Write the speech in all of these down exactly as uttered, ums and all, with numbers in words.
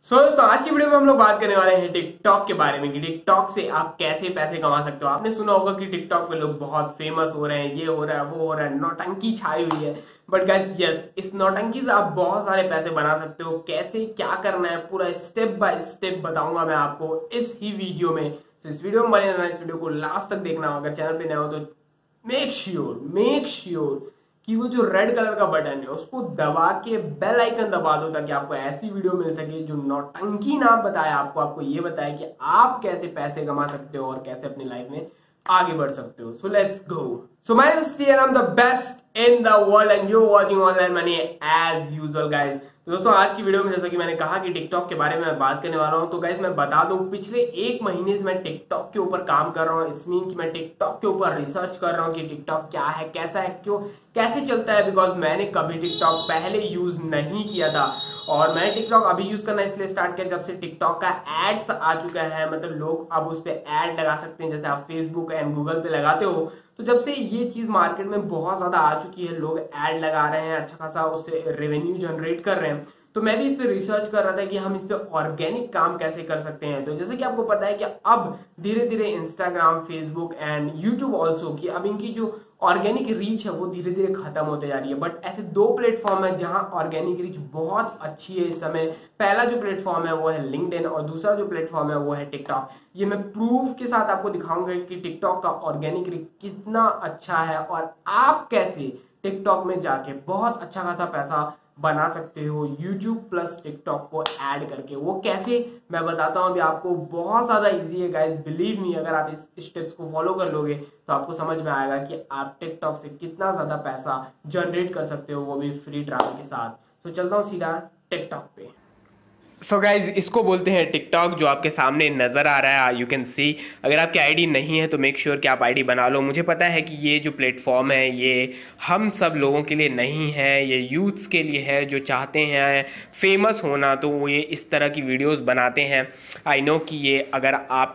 सो so, दोस्तों आज की वीडियो में हम लोग बात करने वाले हैं टिकटॉक के बारे में कि टिकटॉक से आप कैसे पैसे कमा सकते हो। आपने सुना होगा कि टिकटॉक पे लोग बहुत फेमस हो रहे हैं, ये हो रहा है, वो हो रहा है, नौटंकी छाई हुई है। बट गाइस यस, इस नौटंकी से आप बहुत सारे पैसे बना सकते हो। कैसे, क्या करना है, पूरा स्टेप बाय स्टेप बताऊंगा मैं आपको इस ही वीडियो में। तो इस वीडियो में बने रहना, इस वीडियो को लास्ट तक देखना। अगर चैनल पे नए हो तो मेक श्योर मेक श्योर कि वो जो रेड कलर का बटन है उसको दबा के बेल आइकन दबा दो, ताकि आपको ऐसी वीडियो मिल सके जो नौटंकी ना बताए, आपको आपको ये बताए कि आप कैसे पैसे कमा सकते हो और कैसे अपनी लाइफ में आगे बढ़ सकते हो। So let's go. So my name is T and I am the best in the world and you watching online money as usual guys. तो दोस्तों आज की वीडियो में जैसा कि मैंने कहा कि टिकटॉक के बारे में मैं बात करने वाला हूं। तो गाइस मैं बता दूं, पिछले एक महीने से मैं टिकटॉक के ऊपर काम कर रहा हूं। इट्स मीन कि मैं टिकटॉक के ऊपर रिसर्च कर रहा हूं कि टिकटॉक क्या है, कैसा है, क्यों, कैसे चलता है। बिकॉज मैंने कभी टिकटॉक पहले यूज नहीं किया था और मैंने टिकटॉक अभी यूज करना इसलिए स्टार्ट किया जब से टिकटॉक का एड्स आ चुका है। मतलब लोग अब उस पर एड लगा सकते हैं, जैसे आप फेसबुक एंड गूगल पे लगाते हो। तो जब से ये चीज मार्केट में बहुत ज्यादा आ चुकी है, लोग एड लगा रहे हैं, अच्छा खासा उससे रेवेन्यू जनरेट कर रहे हैं। तो मैं भी इस पे रिसर्च कर रहा था कि हम इस पे ऑर्गेनिक काम कैसे कर सकते हैं। तो जैसे कि आपको पता है कि अब धीरे धीरे Instagram, Facebook and YouTube also की अब इनकी जो ऑर्गेनिक रीच है वो धीरे धीरे खत्म होते जा रही है। बट ऐसे दो प्लेटफॉर्म है जहां ऑर्गेनिक रीच बहुत अच्छी है इस समय। पहला जो प्लेटफॉर्म है वो है लिंक्डइन और दूसरा जो प्लेटफॉर्म है वो है टिकटॉक। ये मैं प्रूफ के साथ आपको दिखाऊंगा कि टिकटॉक का ऑर्गेनिक रीच कितना अच्छा है और आप कैसे टिकटॉक में जाके बहुत अच्छा खासा पैसा बना सकते हो यूट्यूब प्लस टिकटॉक को ऐड करके। वो कैसे मैं बताता हूं अभी आपको। बहुत ज्यादा इजी है गाइस, बिलीव मी। अगर आप इस स्टेप्स को फॉलो कर लोगे तो आपको समझ में आएगा कि आप टिकटॉक से कितना ज्यादा पैसा जनरेट कर सकते हो, वो भी फ्री ट्रैवल के साथ। तो चलता हूं सीधा टिकटॉक पे। सो so गाइज इसको बोलते हैं टिकटॉक, जो आपके सामने नज़र आ रहा है, यू कैन सी। अगर आपकी आईडी नहीं है तो मेक श्योर कि आप आईडी बना लो। मुझे पता है कि ये जो प्लेटफॉर्म है ये हम सब लोगों के लिए नहीं है, ये यूथ्स के लिए है जो चाहते हैं फेमस होना। तो वो ये इस तरह की वीडियोस बनाते हैं। आई नो कि ये अगर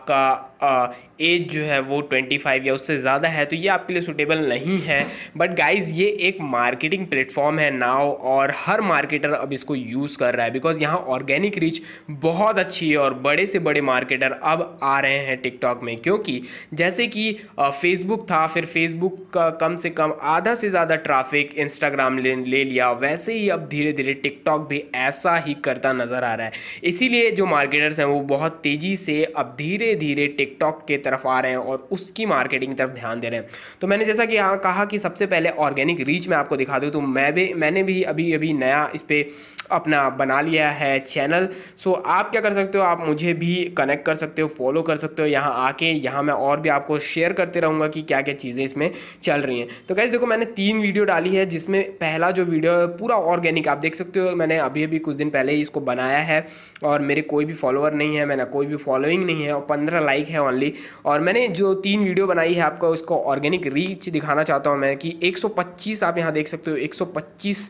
आपका एज जो है वो पच्चीस या उससे ज़्यादा है तो ये आपके लिए सूटेबल नहीं है। बट गाइज ये एक मार्केटिंग प्लेटफॉर्म है नाउ और हर मार्केटर अब इसको यूज़ कर रहा है बिकॉज यहाँ ऑर्गेनिक रीच बहुत अच्छी है और बड़े से बड़े मार्केटर अब आ रहे हैं टिकटॉक में। क्योंकि जैसे कि फेसबुक था, फिर फेसबुक का कम से कम आधा से ज़्यादा ट्रैफिक इंस्टाग्राम ले, ले लिया, वैसे ही अब धीरे धीरे टिकटॉक भी ऐसा ही करता नज़र आ रहा है। इसीलिए जो मार्केटर्स हैं वो बहुत तेज़ी से अब धीरे धीरे टिकटॉक के तरफ आ रहे हैं और उसकी मार्केटिंग की तरफ ध्यान दे रहे हैं। तो मैंने जैसा कि यहाँ कहा कि सबसे पहले ऑर्गेनिक रीच मैं आपको दिखा दूँ, तो मैं भी मैंने भी अभी अभी नया इस पर अपना बना लिया है चैनल। सो आप क्या कर सकते हो, आप मुझे भी कनेक्ट कर सकते हो, फॉलो कर सकते हो यहाँ आके। यहाँ मैं और भी आपको शेयर करते रहूँगा कि क्या क्या चीज़ें इसमें चल रही हैं। तो गाइस देखो, मैंने तीन वीडियो डाली है जिसमें पहला जो वीडियो है पूरा ऑर्गेनिक, आप देख सकते हो। मैंने अभी अभी कुछ दिन पहले ही इसको बनाया है और मेरे कोई भी फॉलोअर नहीं है, मैंने कोई भी फॉलोइंग नहीं है और पंद्रह लाइक है ओनली। और मैंने जो तीन वीडियो बनाई है आपको उसको ऑर्गेनिक रीच दिखाना चाहता हूँ मैं कि एक सौ पच्चीस आप यहाँ देख सकते हो, एक सौ पच्चीस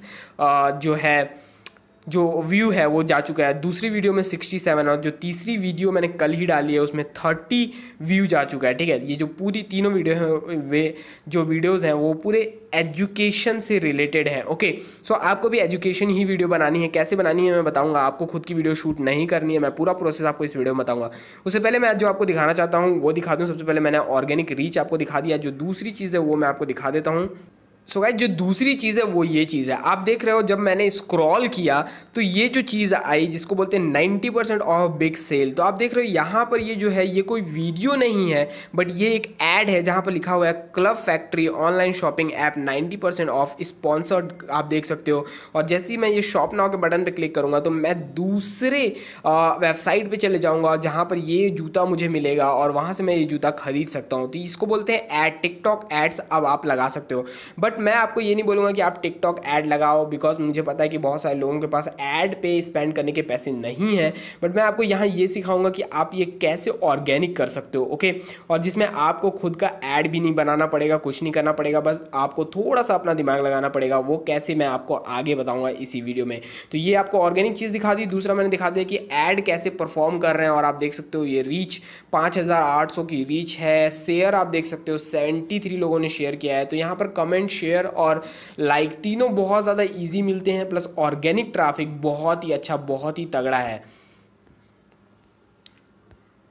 जो है जो व्यू है वो जा चुका है। दूसरी वीडियो में सड़सठ और जो तीसरी वीडियो मैंने कल ही डाली है उसमें तीस व्यू जा चुका है। ठीक है, ये जो पूरी तीनों वीडियो हैं वे जो वीडियोस हैं वो पूरे एजुकेशन से रिलेटेड हैं। ओके, सो आपको भी एजुकेशन ही वीडियो बनानी है। कैसे बनानी है मैं बताऊंगा आपको, खुद की वीडियो शूट नहीं करनी है, मैं पूरा प्रोसेस आपको इस वीडियो में बताऊंगा। उससे पहले मैं जो आपको दिखाना चाहता हूँ वो दिखा दूँ। सबसे पहले मैंने ऑर्गेनिक रीच आपको दिखा दिया, जो दूसरी चीज़ है वो मैं आपको दिखा देता हूँ। सो गाइस जो दूसरी चीज़ है वो ये चीज़ है, आप देख रहे हो जब मैंने स्क्रॉल किया तो ये जो चीज़ आई जिसको बोलते हैं ninety percent off big sale. तो आप देख रहे हो यहाँ पर ये जो है ये कोई वीडियो नहीं है बट ये एक ऐड है जहाँ पर लिखा हुआ है Club Factory online shopping app ninety percent off sponsored, आप देख सकते हो। और जैसे ही मैं ये शॉप नाउ के बटन पर क्लिक करूँगा तो मैं दूसरे वेबसाइट पर चले जाऊँगा जहाँ पर ये जूता मुझे मिलेगा और वहाँ से मैं ये जूता खरीद सकता हूँ। तो इसको बोलते हैं ऐड, टिकटॉक एड्स अब आप लगा सकते हो। बट मैं आपको ये नहीं बोलूँगा कि आप टिकटॉक ऐड लगाओ बिकॉज मुझे पता है कि बहुत सारे लोगों के पास ऐड पे स्पेंड करने के पैसे नहीं हैं। बट मैं आपको यहाँ ये सिखाऊंगा कि आप ये कैसे ऑर्गेनिक कर सकते हो। ओके, और जिसमें आपको खुद का ऐड भी नहीं बनाना पड़ेगा, कुछ नहीं करना पड़ेगा, बस आपको थोड़ा सा अपना दिमाग लगाना पड़ेगा। वो कैसे मैं आपको आगे बताऊँगा इसी वीडियो में। तो ये आपको ऑर्गेनिक चीज़ दिखा दी। दूसरा मैंने दिखा दिया कि ऐड कैसे परफॉर्म कर रहे हैं और आप देख सकते हो ये रीच पाँच हज़ार आठ सौ की रीच है। शेयर आप देख सकते हो तिहत्तर लोगों ने शेयर किया है। तो यहाँ पर कमेंट, शेयर और लाइक तीनों बहुत ज़्यादा इजी मिलते हैं, प्लस ऑर्गेनिक ट्रैफिक बहुत ही अच्छा, बहुत ही तगड़ा है।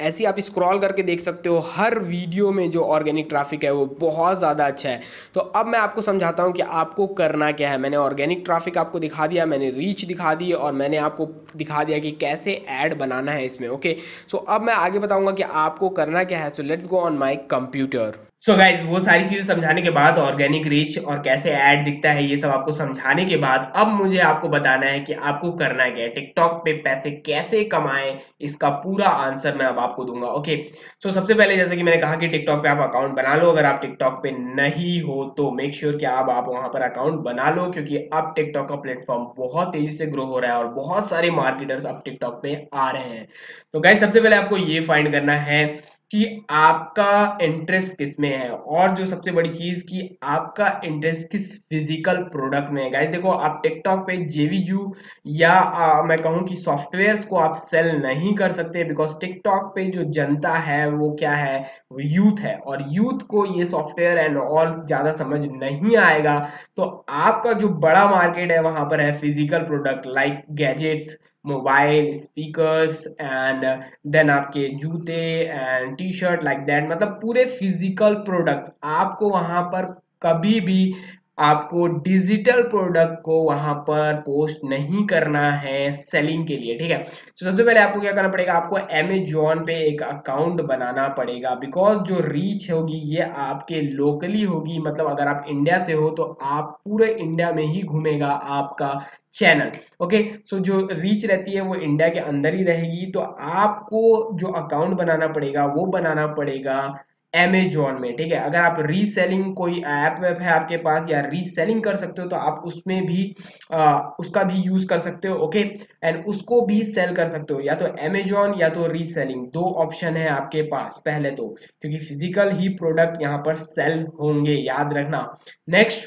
ऐसे आप स्क्रॉल करके देख सकते हो, हर वीडियो में जो ऑर्गेनिक ट्रैफिक है वो बहुत ज़्यादा अच्छा है। तो अब मैं आपको समझाता हूँ कि आपको करना क्या है। मैंने ऑर्गेनिक ट्रैफिक आपको दिखा दिया, मैंने रीच दिखा दी और मैंने आपको दिखा दिया कि कैसे ऐड बनाना है इसमें। ओके, सो अब मैं आगे बताऊँगा कि आपको करना क्या है। So let's go on my computer. So guys, वो सारी चीजें समझाने के बाद, ऑर्गेनिक रीच और कैसे ऐड दिखता है ये सब आपको समझाने के बाद, अब मुझे आपको बताना है कि आपको करना क्या है, टिकटॉक पे पैसे कैसे कमाएं, इसका पूरा आंसर मैं अब आपको दूंगा। ओके, सो सबसे पहले जैसे कि मैंने कहा कि टिकटॉक पे आप अकाउंट बना लो। अगर आप टिकटॉक पे नहीं हो तो मेक श्योर कि आप आप वहां पर अकाउंट बना लो, क्योंकि अब टिकटॉक का प्लेटफॉर्म बहुत तेजी से ग्रो हो रहा है और बहुत सारे मार्केटर्स अब टिकटॉक पे आ रहे हैं। तो गाइज, सबसे पहले आपको ये फाइंड करना है कि आपका इंटरेस्ट किस में है, और जो सबसे बड़ी चीज कि आपका इंटरेस्ट किस फिजिकल प्रोडक्ट में है। गाइस देखो, आप टिकटॉक पे जेवीजू या आ, मैं कहूं कि सॉफ्टवेयर्स को आप सेल नहीं कर सकते, बिकॉज टिकटॉक पे जो जनता है वो क्या है, वो यूथ है, और यूथ को ये सॉफ्टवेयर एंड ऑल ज्यादा समझ नहीं आएगा। तो आपका जो बड़ा मार्केट है वहां पर है physical product like gadgets, mobile, speakers and then आपके जूते and T shirt like that, मतलब पूरे फिजिकल प्रोडक्ट। आपको वहां पर कभी भी आपको डिजिटल प्रोडक्ट को वहां पर पोस्ट नहीं करना है सेलिंग के लिए, ठीक है। तो सबसे पहले आपको क्या करना पड़ेगा, आपको अमेजोन पे एक अकाउंट बनाना पड़ेगा, बिकॉज जो रीच होगी ये आपके लोकली होगी। मतलब अगर आप इंडिया से हो तो आप पूरे इंडिया में ही घूमेगा आपका चैनल। ओके, सो जो रीच रहती है वो इंडिया के अंदर ही रहेगी। तो आपको जो अकाउंट बनाना पड़ेगा वो बनाना पड़ेगा अमेजोन में, ठीक है। अगर आप रीसेलिंग कोई ऐप वैप है आपके पास या रीसेलिंग कर सकते हो तो आप उसमें भी आ, उसका भी यूज कर सकते हो। ओके, एंड उसको भी सेल कर सकते हो, या तो अमेजोन या तो रीसेलिंग, दो ऑप्शन है आपके पास पहले तो, क्योंकि फिजिकल ही प्रोडक्ट यहाँ पर सेल होंगे, याद रखना। नेक्स्ट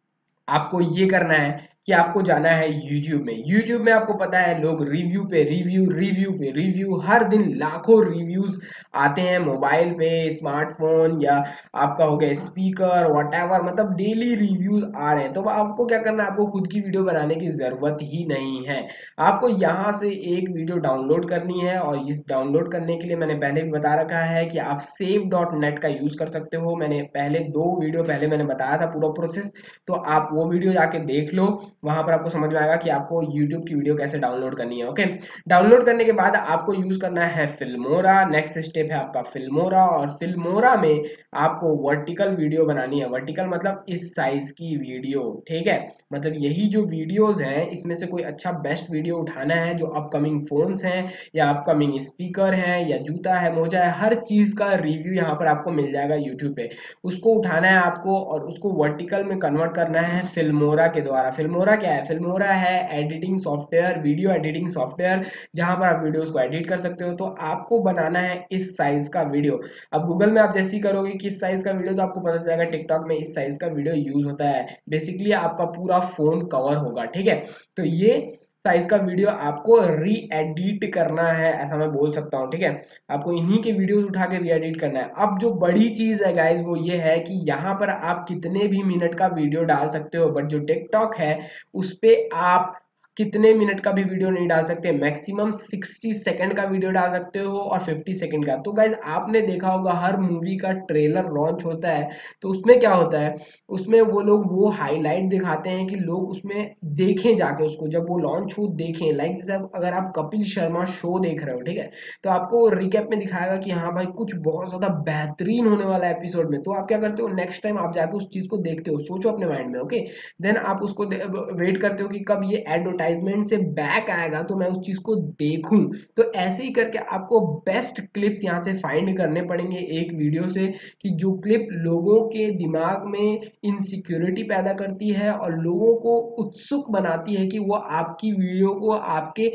आपको ये करना है कि आपको जाना है YouTube में। YouTube में आपको पता है लोग रिव्यू पे रिव्यू रिव्यू पे रिव्यू, हर दिन लाखों रिव्यूज आते हैं मोबाइल पे, स्मार्टफोन या आपका हो गया स्पीकर व्हाटएवर, मतलब डेली रिव्यूज आ रहे हैं। तो आपको क्या करना है, आपको खुद की वीडियो बनाने की जरूरत ही नहीं है। आपको यहाँ से एक वीडियो डाउनलोड करनी है, और इस डाउनलोड करने के लिए मैंने पहले भी बता रखा है कि आप सेव डॉट नेट का यूज कर सकते हो। मैंने पहले दो वीडियो पहले मैंने बताया था पूरा प्रोसेस, तो आप वो वीडियो जाके देख लो, वहां पर आपको समझ में आएगा कि आपको YouTube की वीडियो कैसे डाउनलोड करनी है। ओके, डाउनलोड करने के बाद आपको यूज करना है फिल्मोरा। नेक्स्ट स्टेप है आपका फिल्मोरा, और फिल्मोरा में आपको वर्टिकल वीडियो बनानी है। वर्टिकल मतलब इस साइज की वीडियो, ठीक है। मतलब यही जो वीडियोस हैं इसमें से कोई अच्छा बेस्ट वीडियो उठाना है, जो अपकमिंग फोन्स हैं या अपकमिंग स्पीकर हैं या जूता है, मोजा है, हर चीज का रिव्यू यहाँ पर आपको मिल जाएगा यूट्यूब पे। उसको उठाना है आपको और उसको वर्टिकल में कन्वर्ट करना है फिल्मोरा के द्वारा। फिल्मोरा क्या है, फिल्मोरा है editing software, video editing software, जहां पर आप वीडियोस को एडिट कर सकते हो। तो आपको बनाना है इस साइज का वीडियो। अब गूगल में आप जैसे ही करोगे किस साइज का वीडियो, तो आपको पता चल जाएगा टिकटॉक में इस साइज का वीडियो यूज होता है। बेसिकली आपका पूरा फोन कवर होगा, ठीक है। तो ये साइज का वीडियो आपको री एडिट करना है, ऐसा मैं बोल सकता हूँ, ठीक है। आपको इन्हीं के वीडियोस उठा के री एडिट करना है। अब जो बड़ी चीज है गाइज वो ये है कि यहाँ पर आप कितने भी मिनट का वीडियो डाल सकते हो, बट जो टिकटॉक है उस पे आप कितने मिनट का भी वीडियो नहीं डाल सकते। मैक्सिमम साठ सेकंड का वीडियो डाल सकते हो और पचास सेकंड का। तो गाइज आपने देखा होगा हर मूवी का ट्रेलर लॉन्च होता है तो उसमें क्या होता है, उसमें वो लोग वो हाईलाइट दिखाते हैं कि लोग उसमें देखें जाके उसको, जब वो लॉन्च हो देखें। लाइक जब अगर आप कपिल शर्मा शो देख रहे हो, ठीक है, तो आपको रिकैप में दिखाएगा कि हाँ भाई कुछ बहुत ज्यादा बेहतरीन होने वाला है एपिसोड में। तो आप क्या करते हो, नेक्स्ट टाइम आप जाके उस चीज को देखते हो, सोचो अपने माइंड में। ओके, देन आप उसको वेट करते हो कि कब ये एडवर्टाइजमेंट से बैक आएगा तो मैं उस चीज को देखूं। तो ऐसे ही करके आपको बेस्ट क्लिप्स यहाँ से फाइंड करने पड़ेंगे एक वीडियो से, कि जो क्लिप लोगों के दिमाग में इनसिक्योरिटी पैदा करती है और लोगों को उत्सुक बनाती है कि वो आपकी वीडियो को, आपके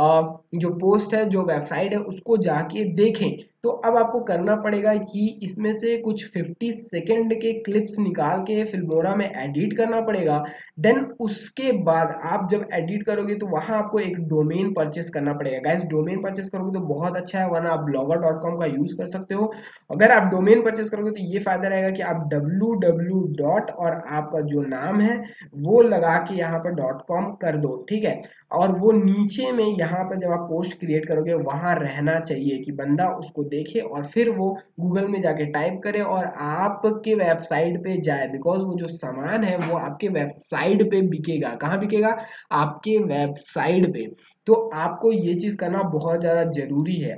जो पोस्ट है, जो वेबसाइट है, उसको जाके देखें। तो अब आपको करना पड़ेगा कि इसमें से कुछ पचास सेकंड के क्लिप्स निकाल के फिल्मोरा में एडिट करना पड़ेगा। देन उसके बाद आप जब एडिट करोगे तो वहां आपको एक डोमेन परचेस करना पड़ेगा। गाइस डोमेन परचेस करोगे तो बहुत अच्छा है, वरना आप ब्लॉगर डॉट कॉम का यूज कर सकते हो। अगर आप डोमेन परचेस करोगे तो ये फायदा रहेगा कि आप डब्ल्यू डब्ल्यू डॉट और आपका जो नाम है वो लगा के यहाँ पर डॉट कॉम कर दो, ठीक है। और वो नीचे में यहाँ पर जब आप पोस्ट क्रिएट करोगे वहां रहना चाहिए कि बंदा उसको देखे और फिर वो गूगल में जाके टाइप करे और आपके वेबसाइट पे जाए, बिकॉज वो जो सामान है वो आपके वेबसाइट पे बिकेगा। कहाँ बिकेगा? आपके वेबसाइट पे। तो आपको ये चीज करना बहुत ज्यादा जरूरी है।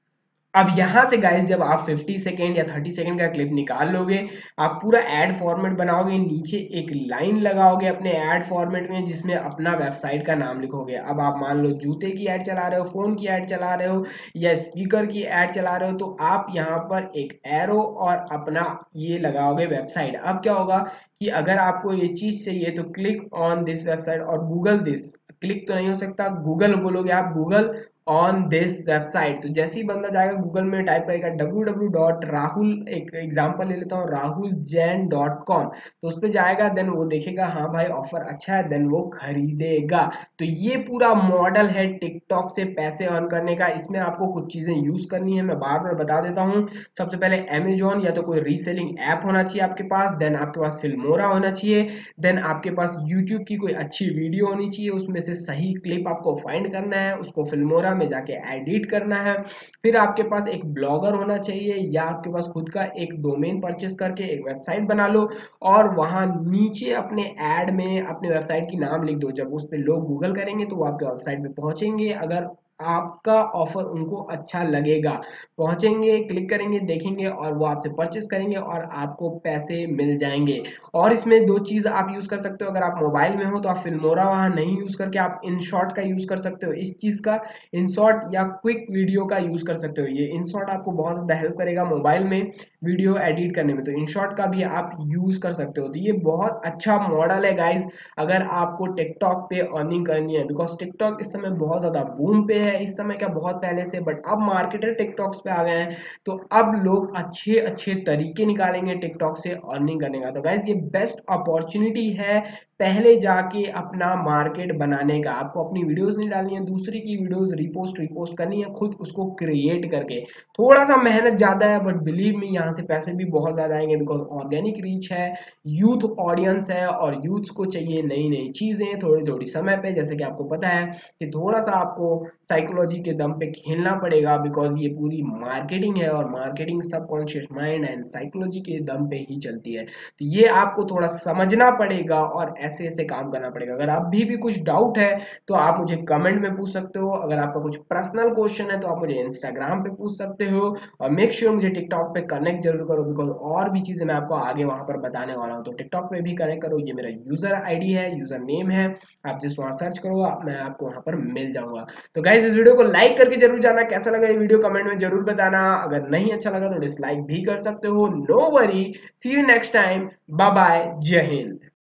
अब यहाँ से गाइस जब आप पचास सेकेंड या तीस सेकेंड का क्लिप निकाल लोगे, आप पूरा एड फॉर्मेट बनाओगे, नीचे एक लाइन लगाओगे अपने एड फॉर्मेट में जिसमें अपना वेबसाइट का नाम लिखोगे। अब आप मान लो जूते की ऐड चला रहे हो, फोन की ऐड चला रहे हो या स्पीकर की ऐड चला रहे हो, तो आप यहाँ पर एक एरो और अपना ये लगाओगे वेबसाइट। अब क्या होगा कि अगर आपको ये चीज चाहिए तो क्लिक ऑन दिस वेबसाइट और गूगल दिस, क्लिक तो नहीं हो सकता, गूगल बोलोगे आप, गूगल ऑन दिस वेबसाइट। तो जैसे ही बंदा जाएगा गूगल में टाइप करेगा W W W dot Rahul, एक एग्जांपल ले लेता हूँ, राहुल जैन डॉट कॉम, तो उस पर जाएगा, देन वो देखेगा हाँ भाई ऑफर अच्छा है, देन वो खरीदेगा। तो ये पूरा मॉडल है टिकटॉक से पैसे अर्न करने का। इसमें आपको कुछ चीजें यूज करनी है, मैं बार बार बता देता हूँ। सबसे पहले अमेजोन या तो कोई रीसेलिंग ऐप होना चाहिए आपके पास, देन आपके पास फिल्मोरा होना चाहिए, देन आपके पास यूट्यूब की कोई अच्छी वीडियो होनी चाहिए, उसमें से सही क्लिप आपको फाइंड करना है, उसको फिल्मोरा में जाके एडिट करना है। फिर आपके पास एक ब्लॉगर होना चाहिए या आपके पास खुद का एक डोमेन परचेस करके एक वेबसाइट बना लो और वहां नीचे अपने ऐड में अपने वेबसाइट की नाम लिख दो। जब उस पर लोग गूगल करेंगे तो वो आपके वेबसाइट पे पहुंचेंगे, अगर आपका ऑफर उनको अच्छा लगेगा, पहुंचेंगे, क्लिक करेंगे, देखेंगे और वो आपसे परचेस करेंगे और आपको पैसे मिल जाएंगे। और इसमें दो चीज आप यूज कर सकते हो, अगर आप मोबाइल में हो तो आप फिल्मोरा वहां नहीं यूज करके आप इनशॉट का यूज कर सकते हो। इस चीज का इनशॉट या क्विक वीडियो का यूज कर सकते हो। ये इनशॉट आपको बहुत ज्यादा हेल्प करेगा मोबाइल में वीडियो एडिट करने में, तो इनशॉट का भी आप यूज कर सकते हो। तो ये बहुत अच्छा मॉडल है गाइज अगर आपको टिकटॉक पे अर्निंग करनी है, बिकॉज टिकटॉक इस समय बहुत ज्यादा बूम पे है, इस समय क्या बहुत पहले से, बट अब मार्केटर टिकटॉक्स पे आ गए हैं, तो अब लोग अच्छे अच्छे तरीके निकालेंगे टिकटॉक से अर्निंग करने का। तो गाइज ये बेस्ट अपॉर्चुनिटी है पहले जाके अपना मार्केट बनाने का। आपको अपनी वीडियोस नहीं डालनी है, दूसरी की वीडियोस रिपोस्ट रिपोस्ट करनी है, खुद उसको क्रिएट करके। थोड़ा सा मेहनत ज्यादा है बट बिलीव मी यहाँ से पैसे भी बहुत ज्यादा आएंगे, बिकॉज ऑर्गेनिक रीच है, यूथ ऑडियंस है और यूथ्स को चाहिए नई नई चीजें थोड़ी थोड़ी समय पे। जैसे कि आपको पता है कि थोड़ा सा आपको साइकोलॉजी के दम पे खेलना पड़ेगा, बिकॉज ये पूरी मार्केटिंग है और marketing subconscious mind and psychology के दम पे ही चलती है। तो ये आपको थोड़ा समझना पड़ेगा और ऐसे ऐसे काम करना पड़ेगा। अगर अभी भी कुछ डाउट है तो आप मुझे कमेंट में पूछ सकते हो, अगर आपका कुछ पर्सनल क्वेश्चन है तो आप मुझे इंस्टाग्राम पे पूछ सकते हो, और मेक श्योर मुझे टिकटॉक पे कनेक्ट जरूर करो, बिकॉज और भी चीजें मैं आपको आगे वहां पर बताने वाला हूँ। तो टिकटॉक पे भी कनेक्ट करो, ये मेरा यूजर आईडी है, यूजर नेम है, आप जिस वहां सर्च करो मैं आपको वहां पर मिल जाऊंगा। तो गाइज इस वीडियो को लाइक करके जरूर जाना, कैसा लगा ये वीडियो कमेंट में जरूर बताना, अगर नहीं अच्छा लगा तो डिसलाइक भी कर सकते हो, no worry. See you next time, bye bye, जय हिंद।